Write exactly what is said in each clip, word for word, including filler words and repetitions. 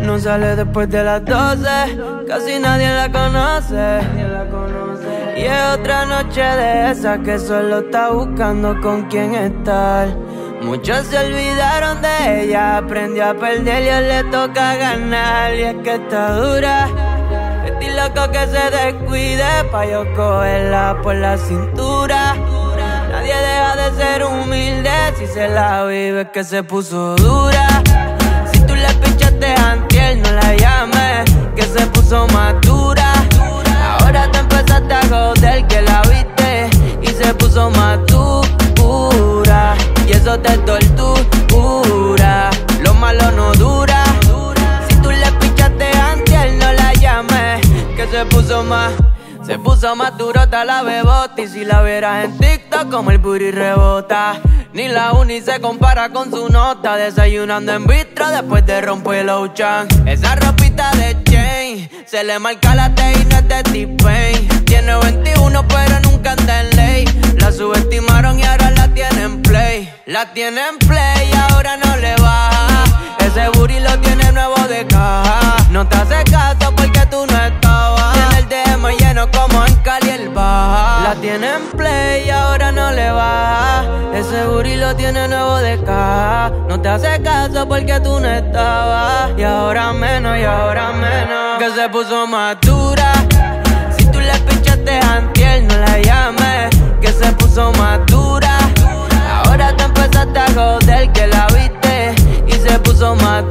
no sale después de las doce. Casi nadie la conoce. Y es otra noche de esa que solo está buscando con quién estar. Muchos se olvidaron de ella, aprendió a perder y a él le toca ganar. Y es que está dura, estoy loco que se descuide pa' yo cogerla por la cintura. Nadie deja de ser humilde si se la vive, es que se puso dura. Si tú le pinchaste antier, no la llames, que se puso más dura. Ahora te empezaste a joder, que la viste y se puso más dura. Y eso te tortura, lo malo no dura. Si tú le pinchaste antier, no la llames, que se puso más. Se puso más durota la bebota. Y si la vieras en TikTok como el booty rebota. Ni la uni se compara con su nota. Desayunando en bistro después de romper el Ocean. Esa ropita de chain se le marca la T y no es de T-Pain. Tiene veintiuno pero nunca anda en ley. La subestimaron y ahora la tienen play. La tienen play y ahora no le baja. Ese booty lo tiene nuevo de caja. No te hace caso porque tú no estabas. Tiene el D M lleno como en Cali el Baja. La tiene en play y ahora no le baja. Ese booty lo tiene nuevo de caja. No te hace caso porque tú no estabas. Y ahora menos, y ahora menos, que se puso más dura. Si tú le pinchaste antier, no la llames, que se puso más dura. Ahora te empezaste a joder, que la viste y se puso más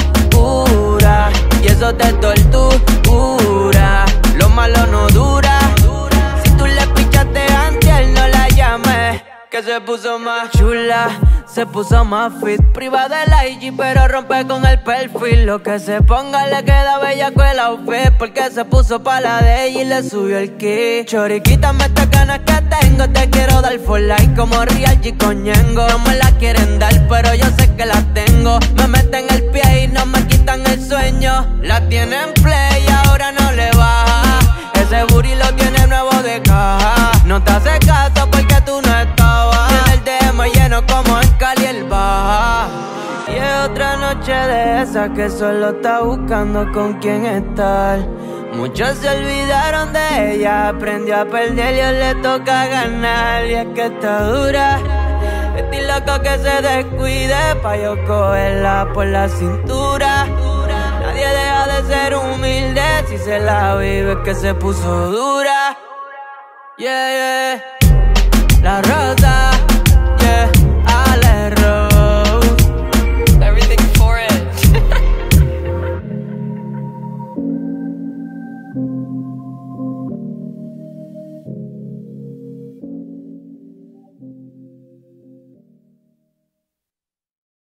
dura. Y eso te tortura, lo malo no dura. Si tú le pinchaste antier, no la llames, que se puso más chula, se puso más fit. Privada del I G pero rompe con el perfil. Lo que se ponga le queda bella con el outfit, porque se puso pa' la de ella y le subió el kit. Choriquita, me estas ganas que tengo, te quiero dar for life como Real G con Ñengo. No me la quieren dar pero yo sé que la tengo. Me meten el pie y no me quitan el sueño. La tienen play y ahora no le baja. Ese booty lo tiene nuevo de caja. No te hace caso porque tú no estabas. Tiene el D M lleno como en Cali el Baja. Y es otra noche de esa que solo está buscando con quién estar. Muchos se olvidaron de ella, aprendió a perder y a él le toca ganar. Y es que está dura, estoy loco que se descuide pa' yo cogerla por la cintura. Nadie deja de ser humilde si se la vive, que se puso dura. Yeah, yeah. La Rosa.